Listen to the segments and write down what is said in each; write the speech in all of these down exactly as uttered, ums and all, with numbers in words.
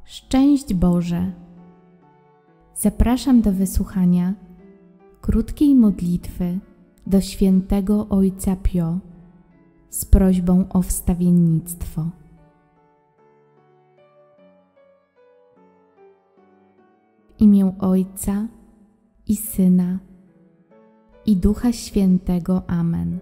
Szczęść Boże! Zapraszam do wysłuchania krótkiej modlitwy do Świętego Ojca Pio z prośbą o wstawiennictwo. W imię Ojca i Syna i Ducha Świętego. Amen.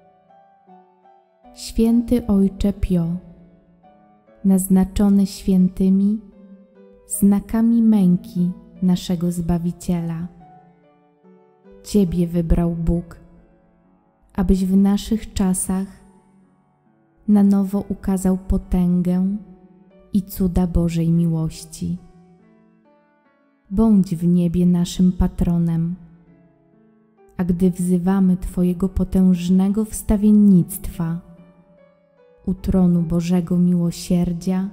Święty Ojcze Pio, naznaczony świętymi znakami męki naszego Zbawiciela, Ciebie wybrał Bóg, abyś w naszych czasach na nowo ukazał potęgę i cuda Bożej miłości. Bądź w niebie naszym patronem, a gdy wzywamy Twojego potężnego wstawiennictwa u tronu Bożego miłosierdzia,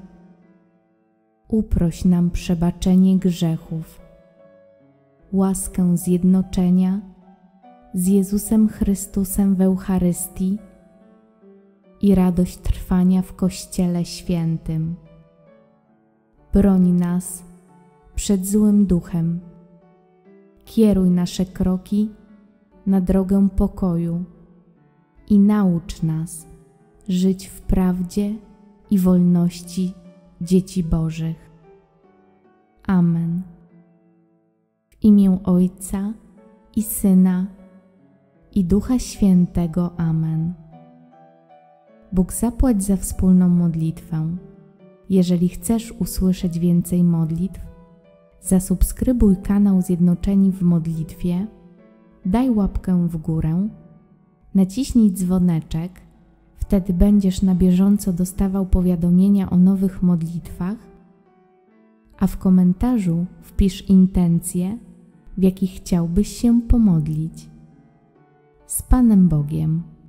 uproś nam przebaczenie grzechów, łaskę zjednoczenia z Jezusem Chrystusem w Eucharystii i radość trwania w Kościele Świętym. Broń nas przed złym duchem, kieruj nasze kroki na drogę pokoju i naucz nas żyć w prawdzie i wolności dzieci Bożych. Amen. W imię Ojca i Syna i Ducha Świętego. Amen. Bóg zapłać za wspólną modlitwę. Jeżeli chcesz usłyszeć więcej modlitw, zasubskrybuj kanał Zjednoczeni w Modlitwie, daj łapkę w górę, naciśnij dzwoneczek, wtedy będziesz na bieżąco dostawał powiadomienia o nowych modlitwach, a w komentarzu wpisz intencje, w jakich chciałbyś się pomodlić. Z Panem Bogiem.